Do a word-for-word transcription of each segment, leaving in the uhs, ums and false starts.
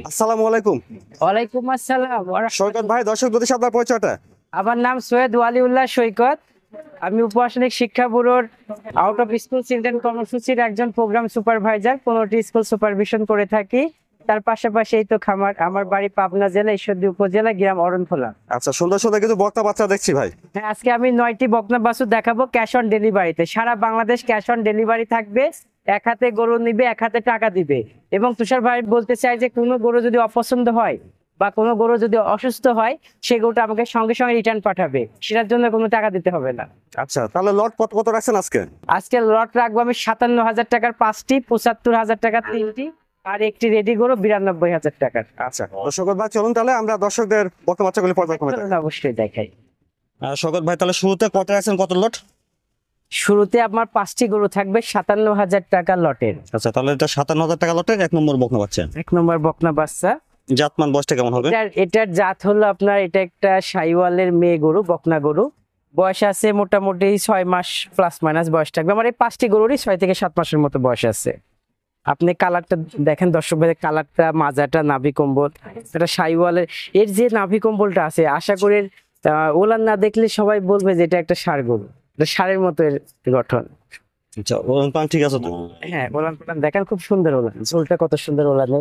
আসসালামু আলাইকুম। ওয়ালাইকুম আসসালাম। সৈকত ভাই, দর্শক যদি আপনার পরিচয়টা। আমার নাম সৈয়দ ওয়ালিউল্লাহ সৈকত। আমি উপআসনিক শিক্ষা ব্যুরোর আউট অফ স্কুল চিলড্রেন কর্মসূচির একজন প্রোগ্রাম সুপারভাইজার। পনেরোটি স্কুল সুপারভিশন করে থাকি। তার পাশাপাশি এই তো খামার, আমার বাড়ি পাবনা জেলা ঈশ্বরদী উপজেলা, গ্রাম অরণখোলা। আচ্ছা, সুন্দর সুন্দর কিন্তু বক্তা বাচ্চা দেখছি ভাই। হ্যাঁ, আজকে আমি নয়টি বকনা বাছুর দেখাবো ক্যাশ অন ডেলিভারিতে। সারা বাংলাদেশ ক্যাশ অন ডেলিভারি থাকবে। এক হাতে গরু নিবে, এক হাতে টাকা দিবে। এবং তুষার ভাই বলতে চাই যে কোনো গরু যদি অপছন্দ হয় বা কোনো গরু যদি অসুস্থ হয়, সেই গরুটা আমাকে সঙ্গে সঙ্গে রিটার্ন পাঠাবে, সেটার জন্য কোনো টাকা দিতে হবে না। আচ্ছা, তাহলে লট কত কত রাখছেন আজকে? আজকে লট রাখবো আমি সাতান্ন হাজার টাকার পাঁচটি, পঁচাত্তর হাজার টাকার তিনটি, আর একটি রেডি গরু বিরানব্বই হাজার টাকার। আচ্ছা, তো সৈকত ভাই চলুন তাহলে আমরা দর্শকদের বক্তা বাচ্চাগুলি পর্যায়ক্রমে দেখাই। অবশ্যই দেখাই। আহ, সৈকত ভাই, তাহলে শুরুতে কত রাখছেন, কত লট? শুরুতে আমার পাঁচটি গরু থাকবে সাতান্ন হাজার টাকা লটের। আচ্ছা, তাহলে এটা সাতান্ন হাজার টাকা লটের এক নম্বর বকনা বাচ্চা। এক নম্বর বকনা বাচ্চা। জাতমান বয়সটা কেমন হবে? এটার এটার জাত হলো আপনার, এটা একটা সাইওয়ালের মেয়ে গরু, বকনা গরু। বয়স আছে মোটামুটি ছয় মাস প্লাস মাইনাস বয়স থাকবে। আমার এই পাঁচটি গরুরই ছয় থেকে সাত মাসের মতো বয়স আছে। আপনি কালারটা দেখেন দর্শক ভাই, কালারটা, মাজাটা, নাভি কম্বল, এটা সাইওয়ালের। এর যে নাভি কম্বলটা আছে, আশা করি আহ, ওলান না দেখলে সবাই বলবে যে এটা একটা ষাঁড় গরু। এটা ষাঁড়ের মতো এর গঠন। আচ্ছা, ওলান পালান ঠিক আছে তো? হ্যাঁ, ওলান পালান দেখেন, খুব সুন্দর ওলান, ঝোলটা কত সুন্দর ওলানের।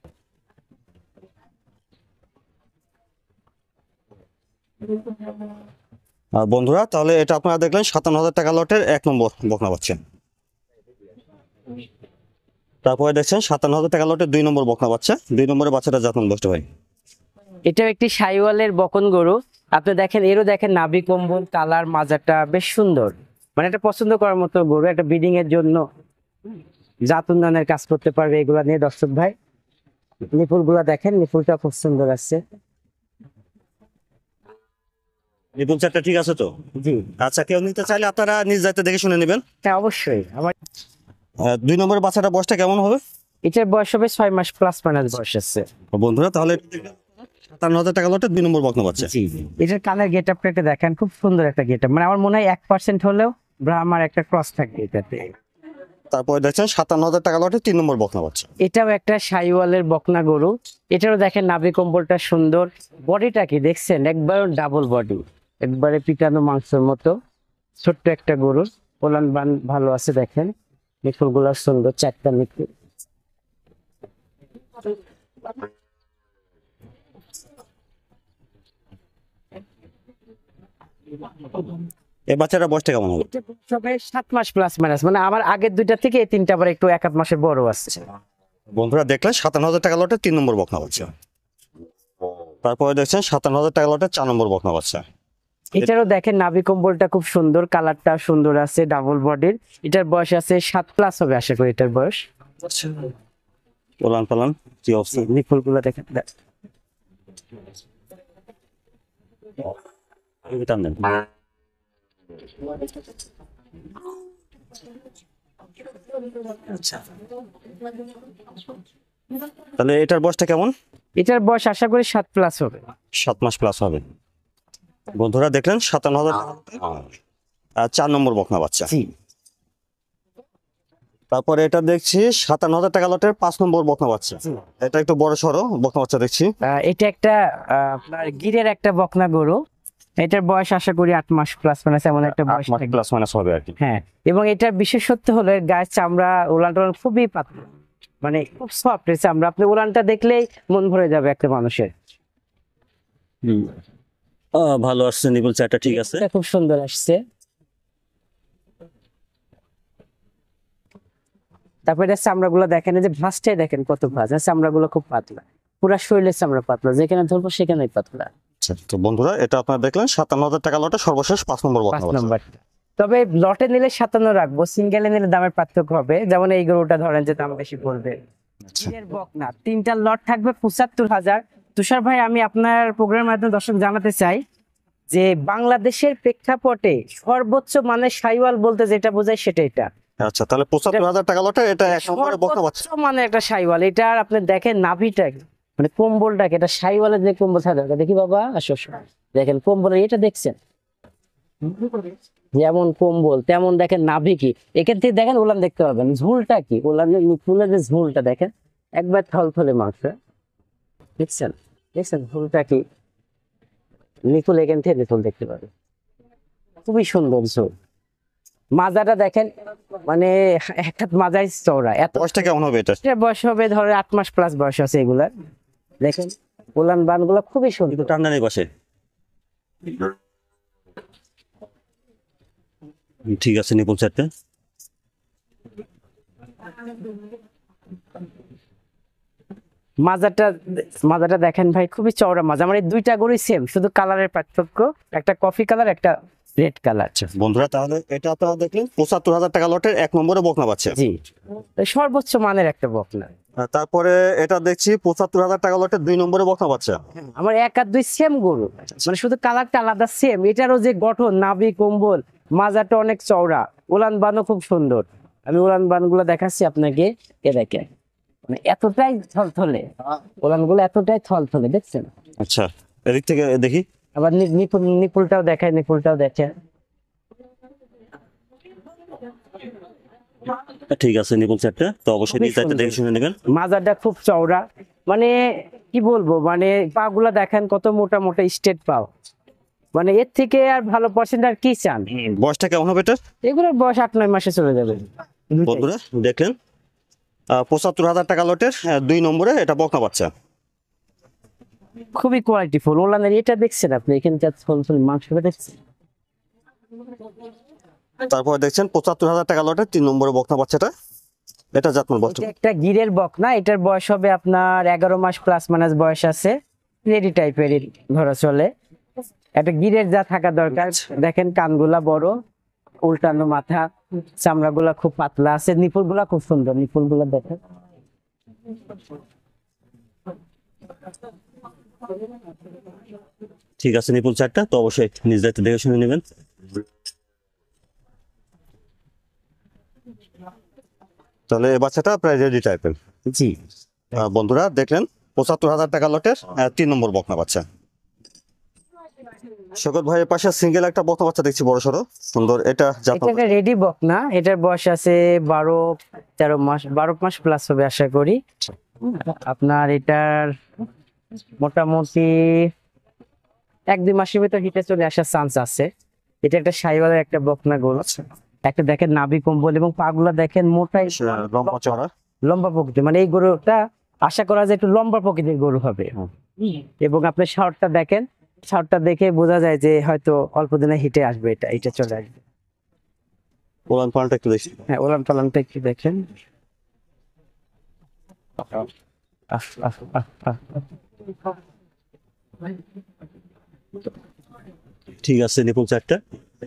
আর বন্ধুরা, তাহলে এটা আপনারা দেখলেন সাতান্ন হাজার টাকা লটের এক নম্বর বকনা বাচ্চা। তারপরে দেখছেন সাতান্ন হাজার টাকা লটের দুই নম্বর বকনা বাচ্চা। দুই নম্বরের বাচ্চাটা জাতমান বয়সটা ভাই? এটাও একটি সাইওয়ালের বকন গরু। আপনি দেখেন, এরও দেখেন নাভি কম্বল, কালার, মাজাটা বেশ সুন্দর। মানে এটা পছন্দ করার মতো গরু, একটা ব্রিডিং এর জন্য জাত উন্নয়নের কাজ করতে পারবে এগুলা নিয়ে। দর্শক ভাই, নিপুল গুলা দেখেন, নিপুলটা খুব সুন্দর আছে। নিপুণ চারটা ঠিক আছে তো? জি আচ্ছা, কেউ নিতে চাইলে আপনারা নিজ দায়িত্বে দেখে শুনে নেবেন। হ্যাঁ, অবশ্যই। আমার আহ, দুই নম্বরের বাচ্চাটা বয়সটা কেমন হবে? এটার বয়স হবে ছয় মাস প্লাস মাইনাস বয়স আছে। বন্ধুরা, তাহলে সাতান্ন হাজার টাকা লটের দুই নম্বর বকনা বাচ্চা। জি, এটার কানের গেট আপটা একটা দেখেন, খুব সুন্দর একটা গেট আপ। মানে আমার মনে হয় এক পার্সেন্ট হলেও ব্রাহ্মার একটা ক্রস থাকবে এটাতে। তারপরে দেখছেন সাতান্ন হাজার টাকা লটের তিন নম্বর বকনা বাচ্চা। এটাও একটা সাইওয়ালের বকনা গরু। এটারও দেখেন নাভি কম্বলটা সুন্দর। বডিটা কি দেখছেন, একবার ডাবল বডি, একবারে পিটানো মাংসের মতো। ছোট্ট একটা গরু, ওলান বান ভালো আছে দেখেন, মিকুল গুলা সুন্দর, চারটা মিকুল। এই বাচ্চাটার বয়সটা কেমন হবে? সবে সাত মাস প্লাস মাইনাস, মানে আমার আগের দুইটা থেকে এই তিনটা আবার একটু এক আধ মাসের বড় আসছে। বন্ধুরা দেখলেন সাতান্ন হাজার টাকা লটের তিন নম্বর বকনা বাচ্চা। তারপরে দেখছেন সাতান্ন হাজার টাকা লটের চার নম্বর বকনা বাচ্চা। এটারও দেখেন নাভি কম্বলটা খুব সুন্দর, কালারটা সুন্দর আছে, ডাবল বডির। এটার বয়স আছে সাত প্লাস হবে আশা করি এটার বয়স। ওলান পালান কি অবস্থা? নিপুল গুলা দেখেন। টান দেন। তাহলে এটার বয়সটা কেমন? এটার বয়স আশা করি সাত প্লাস হবে। সাত মাস প্লাস হবে। বন্ধুরা দেখলেন সাতান্ন হাজার আর চার নম্বর বকনা বাচ্চা। জি, তারপরে এটা দেখছি সাতান্ন হাজার টাকা লটের পাঁচ নম্বর বকনা বাচ্চা। এটা একটু বড় সড়ো বকনা বাচ্চা দেখছি। আহ, এটা একটা আহ, আপনার গিরের একটা বকনা গরু। এটার বয়স আশা করি আট মাস প্লাস মাইনাস এমন একটা বয়স থাকবে। প্লাস মাইনাস হবে আর কি। হ্যাঁ, এবং এটার বিশেষত্ব হলো এর গায়ের চামড়া, ওলান টোলান খুবই পাতলা, মানে খুব সফট এর চামড়া। আপনি ওলানটা দেখলেই মন ভরে যাবে একটা মানুষের। হুম, ভালো আসছে, নিপুল চারটা ঠিক আছে। এটা খুব সুন্দর আসছে। তারপরে চামড়া গুলো দেখেন, এই যে ভাঁজটাই দেখেন কত ভাঁজ, চামড়া গুলো খুব পাতলা, পুরা শরীরের চামড়া পাতলা, যেখানে ধরবো সেখানেই পাতলা। আচ্ছা, তো বন্ধুরা এটা আপনারা দেখলেন সাতান্ন হাজার টাকা লটে সর্বশেষ পাঁচ নম্বর পাঁচ বকনা বাচ্চা। নম্বরটা। তবে লটে নিলে সাতান্ন রাখবো, সিঙ্গেলে নিলে দামের পার্থক্য হবে। যেমন এই গরুটা ধরেন যে দাম বেশি পড়বে। এর বকনা তিনটা লট থাকবে পঁচাত্তর হাজার। তুষার ভাই, আমি আপনার প্রোগ্রামের মাধ্যমে দর্শক জানাতে চাই যে বাংলাদেশের প্রেক্ষাপটে সর্বোচ্চ মানের সাইওয়াল বলতে যেটা বোঝায় সেটা এটা। আচ্ছা, তাহলে পঁচাত্তর হাজার টাকা লটে এটা এক নম্বরে বকনা বাচ্চা। সর্বোচ্চ মানের একটা সাইওয়াল। এটা আর আপনি দেখেন নাভিটা, মানে কম্বলটাকে, এটা সাইওয়ালের যে কম্বল থাকে, দেখি বাবা আসো আসো। দেখেন কম্বলের এটা দেখছেন, যেমন কম্বল তেমন দেখেন নাভি কি। এখান থেকে দেখেন ওলান দেখতে পাবেন, ঝুলটা কি, ওলানের ফুলের যে ঝুলটা দেখেন একবার থলথলে মাংস। দেখছেন দেখছেন ফুলটা কি নিপুল, এখান থেকে নিপুল দেখতে পাবে, খুবই সুন্দর ঝোল। মাজাটা দেখেন, মানে একটা মাজাই চওড়া। এত বয়সটা কেমন হবে এটা? এটার বয়স হবে ধরে আট মাস প্লাস বয়স আছে এগুলার। দেখেন উলান বান গুলা খুবই একটু সুন্দর। ঠান্ডা নেই বসে। ঠিক আছে, নিপুল চারটে। মাজাটা মাজাটা দেখেন ভাই, খুবই চওড়া মাজা। মানে দুইটা গরুই সেম, শুধু কালারের পার্থক্য, একটা কফি কালার একটা রেড কালার। বন্ধুরা তাহলে এটা আপনারা দেখলেন পঁচাত্তর হাজার টাকা লটের এক নম্বরে বকনা বাচ্চা। জি, সর্বোচ্চ মানের একটা বকনা। আর তারপরে এটা দেখছি পঁচাত্তর হাজার টাকা লটের দুই নম্বরে বকনা বাচ্চা। আমার এক আর দুই সেম গরু, মানে শুধু কালারটা আলাদা সেম। এটারও যে গঠন, নাভি কম্বল, মাজাটা অনেক চওড়া, উলান বানও খুব সুন্দর। আমি উলান বান গুলো দেখাচ্ছি আপনাকে, এ দেখেন মানে এতটাই থলথলে, উলান গুলো এতটাই থলথলে, দেখছেন? আচ্ছা, এদিক থেকে দেখি। আবার নি- নিপুল নিপুলটাও দেখায়, নিপুলটাও দেখেন। ঠিক আছে, নিপুল চারটে তো অবশ্যই খুবই নিজ দায়িত্বে দেখে শুনে নেবেন। মাজাটা খুব চওড়া, মানে কি বলবো, মানে পা গুলা দেখেন কত মোটা মোটা স্টেট পাও। মানে এর থেকে আর ভালো পার্সেন্ট আর কি চান? বয়সটা কেমন হবে এটা? এগুলোর বয়স আট নয় মাসে চলে যাবে। দুইটাই। বন্ধুরা দেখলেন পঁচাত্তর হাজার টাকা লটের আহ, দুই নম্বরে এটা বকনা বাচ্চা। খুবই কোয়ালিটি ফুল ওলানের। এটা দেখছেন আপনি, এখানকার ফুল ফুল মাংসটা দেখছেন? তারপরে দেখছেন পঁচাত্তর হাজার টাকা লটের তিন নম্বরে বকনা বাচ্চাটা। এটা জাতমান বস্তু। এটা একটা গিরের বকনা, এটার বয়স হবে আপনার এগারো মাস প্লাস মাইনাস বয়স আছে, রেডি টাইপের ধরা চলে। একটা গিরের যা থাকা দরকার। দেখেন কানগুলা বড়, উল্টানো মাথা, চামড়াগুলা খুব পাতলা আছে, নিপুল গুলা খুব সুন্দর, নিপুল গুলা দেখেন। ঠিক আছে, নিপুল চারটা তো অবশ্যই নিজ দায়িত্বে দেখে শুনে নেবেন। তাহলে এই বাচ্চাটা প্রায় রেডি টাইপের। জি, আহ, বন্ধুরা দেখলেন পঁচাত্তর হাজার টাকা লটের আহ, তিন নম্বর বকনা বাচ্চা। শকত ভাইয়ের পাশে সিঙ্গেল একটা বকনা বাচ্চা দেখছি, বড় সড়ো সুন্দর। এটা এটা জাতমান একটা রেডি বকনা, এটার বয়স আছে বারো তেরো মাস, বারো মাস প্লাস হবে আশা করি। আপনার এটার মোটামুটি এক দুই মাসের ভিতর হিটে চলে আসার চান্স আছে। এটা একটা সাইওয়ালের একটা বকনা গরু। একটা দেখেন নাভি কম্বল এবং পাগুলা দেখেন মোটাই আহ, লম্বা চড়া। লম্বা প্রকৃতির, মানে এই গরুটা আশা করা যায় একটু লম্বা প্রকৃতির গরু হবে। এবং আপনার শার্টটা দেখেন, শার্টটা দেখে বোঝা যায় যে হয়তো অল্প দিনে হিটে আসবে, এটা এটা চলে আসবে। ওলান পালনটা একটু দেখি। হ্যাঁ, ওলান পালানটা একটু দেখেন। আহ, আহ, আহ, আহ। ঠিক আছে, নিপুল চারটা।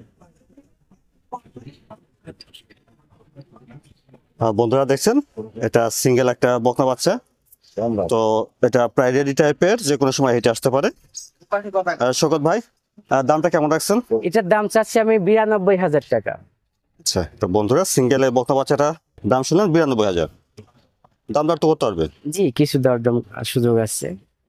আহ, বন্ধুরা দেখছেন এটা সিঙ্গেল একটা বকনা বাচ্চা। তো এটা প্রায় রেডি টাইপের, যে কোনো সময় হেঁটে আসতে পারে। আহ, শকত ভাই আহ, দামটা কেমন রাখছেন? এটার দাম চাচ্ছি আমি বিরানব্বই হাজার টাকা। আচ্ছা, তো বন্ধুরা সিঙ্গেলের বকনা বাচ্চাটা দাম শুনলেন বিরানব্বই হাজার। দাম দর তো করতে পারবে। জি, কিছু দরদাম সুযোগ আছে।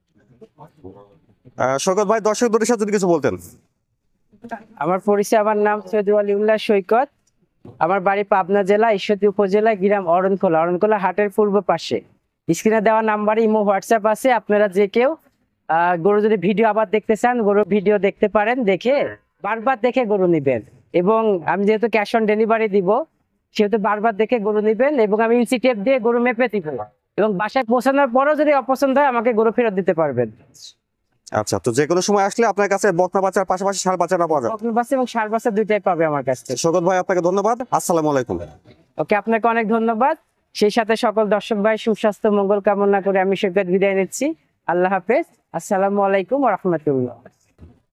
আহ, শকত ভাই দর্শকদের সাথে যদি কিছু বলতেন। আমার পরিচয়, আমার নাম সৈয়দ ওয়ালিউল্লাহ সৈকত। আমার বাড়ি পাবনা জেলা ঈশ্বরদী উপজেলা, গ্রাম অরণখোলা, অরণখোলা হাটের পূর্ব পাশে। স্ক্রিনে দেওয়া নাম্বারে ইমো হোয়াটসঅ্যাপ আছে, আপনারা যে কেউ আহ, গরু যদি ভিডিও আবার দেখতে চান, গরু ভিডিও দেখতে পারেন, দেখে বারবার দেখে গরু নিবেন। এবং আমি যেহেতু ক্যাশ অন ডেলিভারি দিব, সেহেতু বারবার দেখে গরু নিবেন। এবং আমি ইঞ্চি টেপ দিয়ে গরু মেপে দিব, এবং বাসায় পৌঁছানোর পরও যদি অপছন্দ হয় আমাকে গরু ফেরত দিতে পারবেন। আচ্ছা, তো যে কোনো সময় আসলে আপনার কাছে বকনা বাচ্চার পাশাপাশি ষাঁড় বাচ্চাটা পাওয়া যাবে। বকনা বাচ্চা এবং ষাঁড় বাচ্চা দুইটাই পাবে আমার কাছ থেকে। শকত ভাই আপনাকে ধন্যবাদ, আসসালামু আলাইকুম। ওকে, আপনাকে অনেক ধন্যবাদ। সেই সাথে সকল দর্শক ভাই সুস্বাস্থ্য মঙ্গল কামনা করে আমি সৈকত বিদায় নিচ্ছি। আল্লাহ হাফেজ, আসসালামু আলাইকুম ওয়া রাহমাতুল্লাহ।